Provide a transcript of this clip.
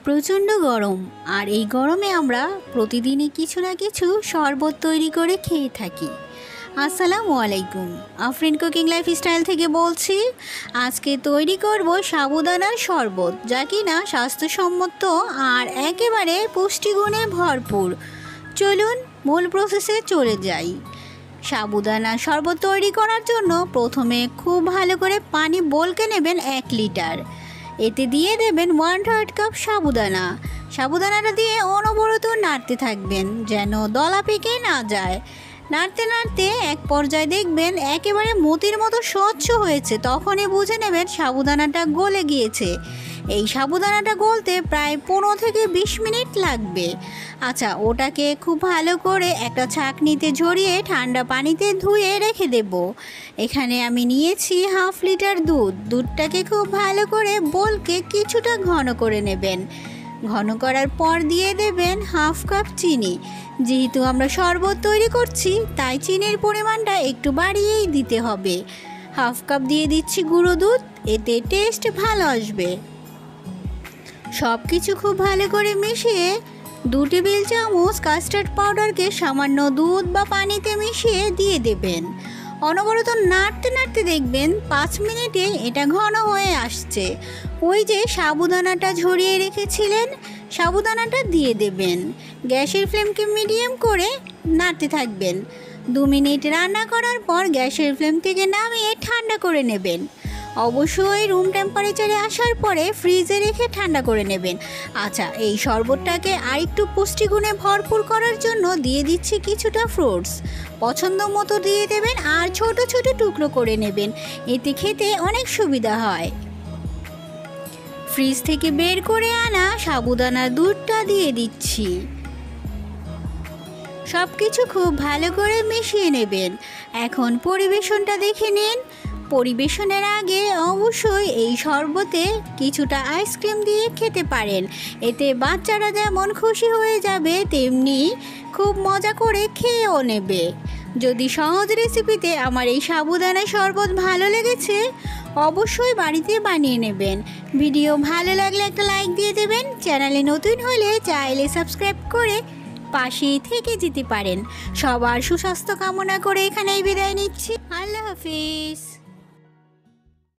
প্রচণ্ড গরম, আর এই গরমে আমরা প্রতিদিনই কিছু না কিছু শরবত তৈরি করে খেয়ে থাকি। আসসালামু আলাইকুম, আফরিন কুকিং লাইফস্টাইল থেকে বলছি। আজকে তৈরি করব সাবুদানার শরবত, যা কিনা স্বাস্থ্যসম্মত আর একেবারে পুষ্টিগুণে ভরপুর। চলুন মূল প্রসেসে চলে যাই। সাবুদানার শরবত তৈরি করার জন্য প্রথমে খুব ভালো করে পানি বলকে নেবেন 1 লিটার। এতে দিয়ে দেবেন 1/3 কাপ সাবুদানাটা দিয়ে অনবরত নাড়তে থাকবেন যেন দলা পেকে না যায়। নাড়তে নাড়তে এক পর্যায়ে দেখবেন একেবারে মতির মতো স্বচ্ছ হয়েছে, তখনই বুঝে নেবেন সাবুদানাটা গলে গিয়েছে। এই সাবুদানাটা গলতে প্রায় 15 থেকে 20 মিনিট লাগবে। আচ্ছা, ওটাকে খুব ভালো করে একটা ছাঁকনিতে ঝরিয়ে ঠান্ডা পানিতে ধুয়ে রেখে দেব। এখানে আমি নিয়েছি 1/2 লিটার দুধটাকে খুব ভালো করে বলকে কিছুটা ঘন করে নেবেন। ঘন করার পর দিয়ে দেবেন 1/2 কাপ চিনি। যেহেতু আমরা শরবত তৈরি করছি, তাই চিনির পরিমাণটা একটু বাড়িয়েই দিতে হবে। 1/2 কাপ দিয়ে দিচ্ছি গুঁড়ো দুধ, এতে টেস্ট ভালো আসবে। সব কিছু খুব ভালো করে মিশিয়ে 2 টেবিল চামচ কাস্টার্ড পাউডারকে সামান্য দুধ বা পানিতে মিশিয়ে দিয়ে দেবেন। অনবরত নাড়তে নাড়তে দেখবেন 5 মিনিটে এটা ঘন হয়ে আসছে। ওই যে সাবুদানাটা ঝরিয়ে রেখেছিলেন, সাবুদানাটা দিয়ে দেবেন। গ্যাসের ফ্লেমকে মিডিয়াম করে নাড়তে থাকবেন। 2 মিনিট রান্না করার পর গ্যাসের ফ্লেম থেকে নামিয়ে ঠান্ডা করে নেবেন। অবশ্যই রুম টেম্পারেচারে আসার পরে ফ্রিজে রেখে ঠান্ডা করে নেবেন। আচ্ছা, এই শরবতটাকে আরেকটু পুষ্টিগুণে ভরপুর করার জন্য দিয়ে দিচ্ছি কিছুটা ফ্রুটস। পছন্দ মতো দিয়ে দেবেন আর ছোট ছোট টুকরো করে নেবেন, এতে খেতে অনেক সুবিধা হয়। ফ্রিজ থেকে বের করে আনা সাবুদানার দুধটা দিয়ে দিচ্ছি। সব কিছু খুব ভালো করে মিশিয়ে নেবেন। এখন পরিবেশনটা দেখে নিন। পরিবেশনের আগে অবশ্যই এই শরবতে কিছুটা আইসক্রিম দিয়ে খেতে পারেন। এতে বাচ্চারা যেমন খুশি হয়ে যাবে, তেমনি খুব মজা করে খেয়েও নেবে। যদি সহজ রেসিপিতে আমার এই সাবুদানা শরবত ভালো লেগেছে, অবশ্যই বাড়িতে বানিয়ে নেবেন। ভিডিও ভালো লাগলে একটা লাইক দিয়ে দেবেন। চ্যানেলে নতুন হলে চাইলে সাবস্ক্রাইব করে পাশেই থেকে যেতে পারেন। সবার সুস্বাস্থ্য কামনা করে এখানেই বিদায় নিচ্ছি। আল্লাহ হাফিজ।